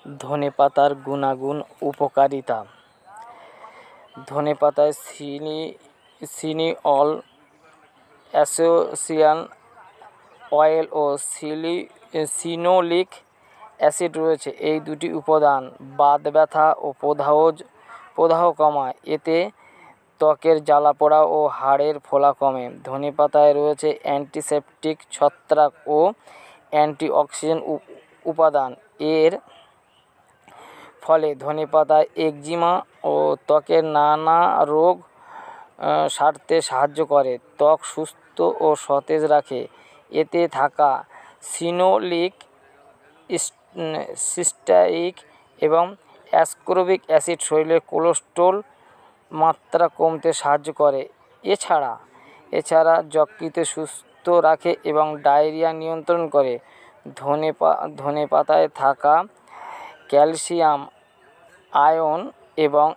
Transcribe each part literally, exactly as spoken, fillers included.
ধনেপাতার গুণাগুণ উপকারিতা। ধনেপাতায় সিনি সিনিঅল, এসেন্সিয়াল অয়েল ও সিলি সিনোলিক অ্যাসিড রয়েছে। এই দুটি উপাদান বাত ব্যথা ও প্রদাহ প্রদাহ কমায়। এতে ত্বকের জ্বালাপোড়া ও হাড়ের ফোলা কমে। ধনেপাতায় রয়েছে অ্যান্টিসেপটিক, ছত্রাক ও অ্যান্টিঅক্সিডেন্ট উপাদান। এর ফলে ধনেপাতায় একজিমা ও ত্বকের নানা রোগ সারতে সাহায্য করে, ত্বক সুস্থ ও সতেজ রাখে। এতে থাকা সিনোলিক, সিস্টাইক এবং অ্যাসকর্বিক অ্যাসিড শরীরে কোলেস্টেরল মাত্রা কমতে সাহায্য করে। এছাড়া এছাড়া যকৃৎ সুস্থ রাখে এবং ডায়রিয়া নিয়ন্ত্রণ করে। ধনেপা ধনেপাতায় থাকা ক্যালসিয়াম, আয়রন এবং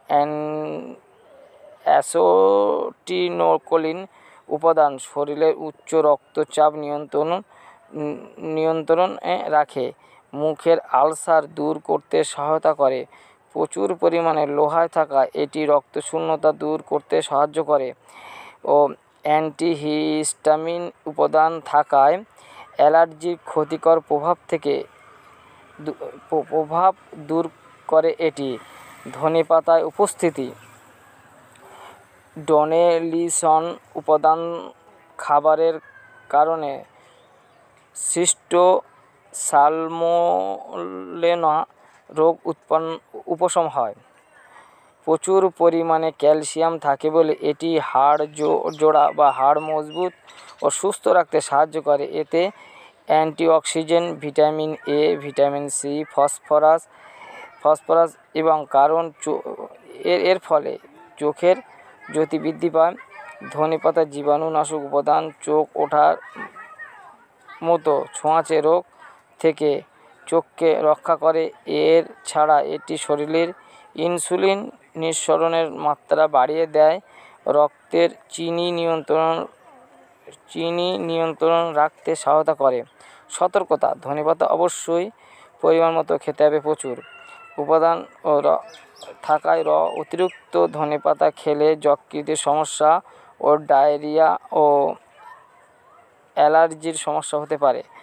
অ্যাসিটিলকোলিন উপাদান শরীরের উচ্চ রক্তচাপ নিয়ন্ত্রণ নিয়ন্ত্রণে রাখে। মুখের আলসার দূর করতে সহায়তা করে। প্রচুর পরিমাণে লোহায় থাকা এটি রক্তশূন্যতা দূর করতে সাহায্য করে ও অ্যান্টিহিস্টামিন উপাদান থাকায় অ্যালার্জির ক্ষতিকর প্রভাব থেকে প্রভাব দূর করে। এটি ধনেপাতায় উপস্থিতি ডোনেলিসন উপাদান খাবারের কারণে সৃষ্ট সালমোনেলা রোগ উৎপন্ন উপশম হয়। প্রচুর পরিমাণে ক্যালসিয়াম থাকে বলে এটি হাড় জোড়া বা হাড় মজবুত ও সুস্থ রাখতে সাহায্য করে। এতে antioxidant, vitamin A, vitamin C, phosphorus phosphorus এবং কারণ এর এর ফলে চোখের জ্যোতি বৃদ্ধি পায়। ধনেপাতার জীবাণুনাশক উপাদান চোখ ওঠার মতো ছোঁয়াচে রোগ থেকে চোখকে রক্ষা করে। এর ছাড়া এটি শরীরের ইনসুলিন নিঃসরণের মাত্রা বাড়িয়ে দেয়, রক্তের চিনি নিয়ন্ত্রণ চিনি নিয়ন্ত্রণ রাখতে সহায়তা করে। সতর্কতা: ধনেপাতা অবশ্যই পরিমাণ মতো খেতে হবে। প্রচুর উপাদান ও থাকায় র অতিরিক্ত ধনেপাতা খেলে যকৃতের সমস্যা ও ডায়রিয়া ও অ্যালার্জির সমস্যা হতে পারে।